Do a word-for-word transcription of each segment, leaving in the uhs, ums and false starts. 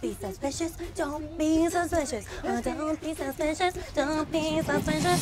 be suspicious, don't be suspicious, oh, don't be suspicious, don't be suspicious.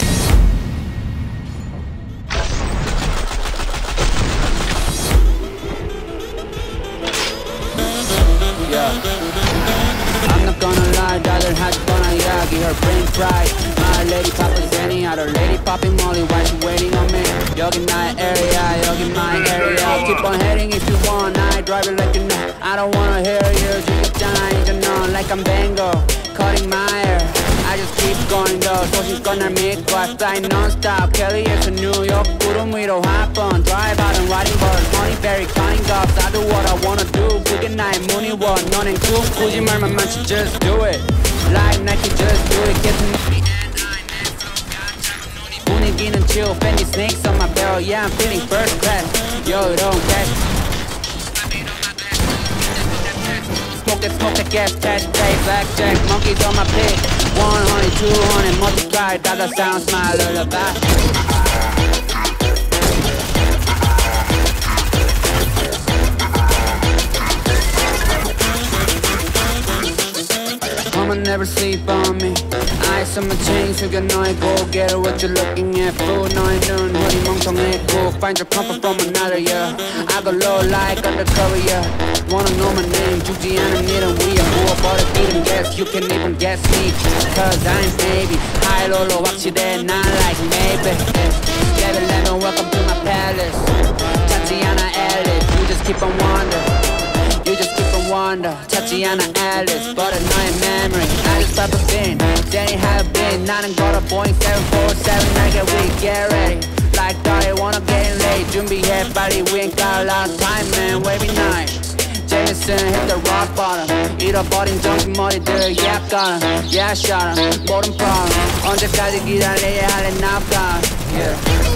I'm not gonna lie, daughter has gonna yagi her brain fried. My lady poppin' Zenny, out her lady popping Molly, why she waiting on me? Yogi my area, yogi my area. Keep on heading if you want, I drive it like you know. I don't wanna hear you, you get down, you know, like I'm Bango, cutting my hair. I just keep going though, so she's gonna make I fly non-stop. Kelly is to New York, 구름 위로 hop on. Drive out and riding birds, honeyberry, cutting gobs. I do what I wanna do, 그게 나의 문의원. 너넨 꿈 꾸지 말만 많지, just do it. Like Nike, just do it, get to know me. 분위기는 chill, Fendi snakes on my barrel. Yeah, I'm feeling first class, yo, don't catch. Smoke that, smoke that gas, cash, play, blackjack, monkeys on my pig. One hundred, two hundred, multiply, dollar sound, smile, lullaby. Mama never sleep on me. Eyes on my chain, 숙여 너의 고개를 what you looking at. Fool 너의 눈, 허리 멍청했고. Find your comfort from another, yeah. I go low like undercover, yeah. Wanna know my name, 죽지 않은 일은 위에 부어버려 이름 guess. You can even guess me, cause I'm baby. High low 확실해, not like maybe. Level eleven, welcome to my palace. 찾지 않아 Alice, you just keep on wondering. You just keep on wonder, 찾지 않아 Alice, but 너의 memory. I just pop a pin, Danny have been. 나는 걸어 Boeing seven forty-seven, I get weak, get ready. Like I wanna get late, 준비해 빨리. We ain't got a lot of time, man, wavy night. Jameson hit the rock bottom. 잃어버린 정신 머리들, yeah, got him. Yeah, I shot him, 모든 problem. 언제까지 기다려야 할래, now gone, yeah.